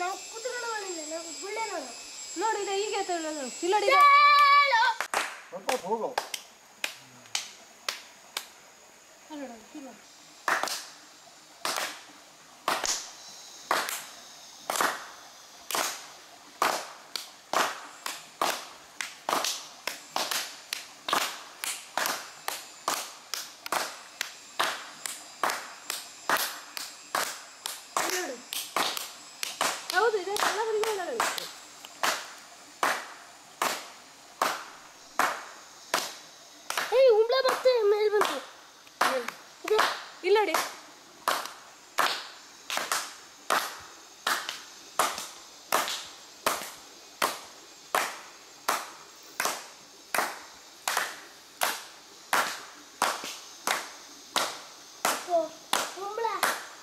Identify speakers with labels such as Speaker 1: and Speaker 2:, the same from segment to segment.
Speaker 1: ನಾವು ಕುತ್ಕೊಂಡು ಮಾಡಿಲ್ಲ ನಾವು ಗುಳ್ಳೆ
Speaker 2: ನೋಡಿ ಇದು ಹೀಗೆ ಕಿಲ್ಲಡಿ
Speaker 3: ಸ್ವಲ್ಪ ಹೋಗೋ
Speaker 2: ಅಲ್ಲೋಡ ಕಿಲ್ಲ ಹೌದು ಇದೆ ಎಲ್ಲ ಬರಿಗೆ ಒಳಗಾಗುತ್ತೆ
Speaker 1: ಉಂಬ್ಳೆ ಮತ್ತೆ ಮೇಲೆ ಬಂತು
Speaker 2: ಇಲ್ಲಡಿ
Speaker 1: ಉಂಬ್ಳೆ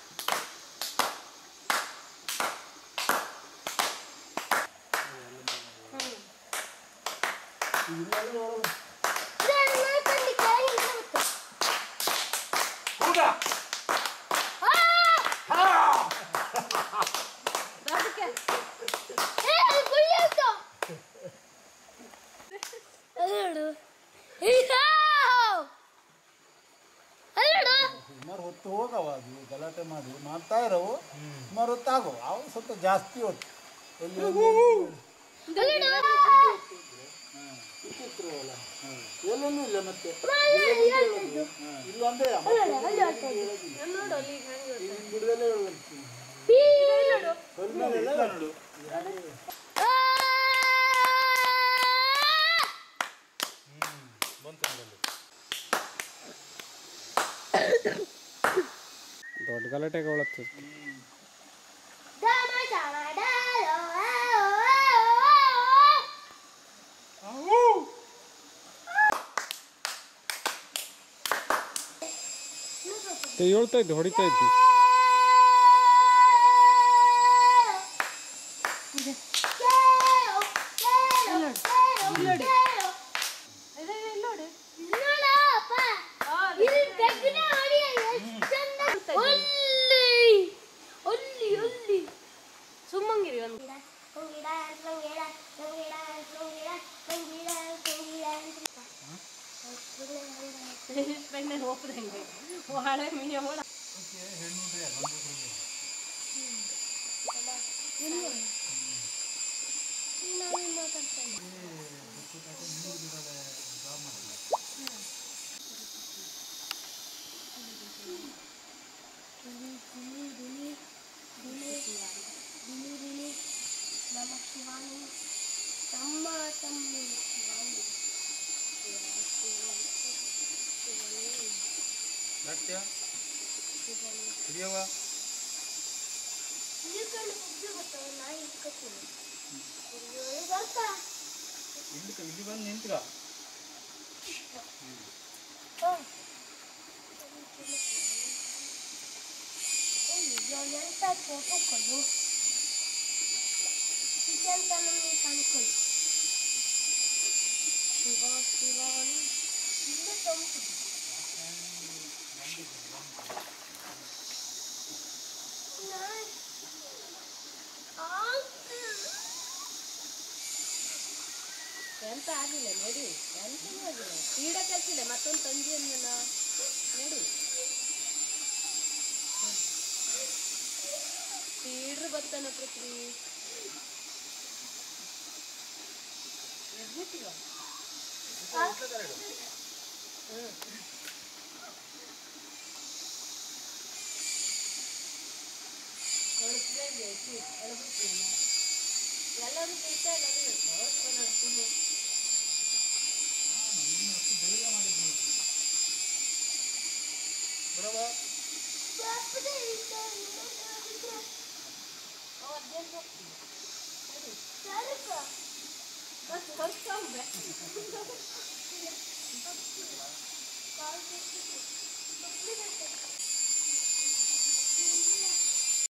Speaker 3: ಸುಮಾರು ಹೊತ್ತು ಹೋಗವ ಅದು ಗಲಾಟೆ ಮಾಡಿ ಮಾಡ್ತಾ ಇರೋವು ಸುಮಾರು ಹೊತ್ತು ಆಗೋ ಅವು ಸ್ವಲ್ಪ ಜಾಸ್ತಿ ಹೊತ್ತು ಎಲ್ಲಿ ಎಲ್ಲೆಲ್ಲೂ ಇಲ್ಲ ಮತ್ತೆ ಇಲ್ಲ ಅಂದ್ರೆ ಬಿಡುದಲ್ಲೇ ನೋಡು
Speaker 4: ದೊಡ್ಡ ಗಲಾಟೆಗೆ ಅವಳತ್ತು ಹೇಳ್ತಾ ಇದ್ದೆ ಹೊಡಿತಾ ಇದ್ದಿ
Speaker 2: ಸುಮ್ಮಂಗಿರಿ ಒಂದು ಹೋಗ್ದಂಗೆ ಹಳೆ ಮೀನ ಹೋಳ
Speaker 1: ನಮ್ಮ ಶಿವಾನಿ ತಮ್ಮ ತಮ್ಮಿ ಶಿವಾನಿ
Speaker 3: ಇಲ್ಲಿ ಬಂದು ನಿಂತ್ರ
Speaker 1: ಎಂತ ಫೋಟೋಗಳು ಇದೆಂತ ನಮಗೆ ಕಾಣ್ಕೊಳ್ಳಿ ಶಿವ ಶಿವಾನಿ ಇಲ್ಲೇ ತಂಪು
Speaker 2: ಎಂತ ಆಗಿಲ್ಲ ನಡಿ ಎಂತನೂ ಆಗಿಲ್ಲ ಕೀಡ ಕಲ್ಸಿಲ್ಲ ಮತ್ತೊಂದು ತಂದಿಯನ್ನ ನಡಿ ಕೀಡ್ರು ಬರ್ತಾನ ಪೃಥ್ವಿ ಎದ್ಬಿಟ್ಟಿವ ಎಲ್ಲರೂ ಇಷ್ಟ ಇಲ್ಲ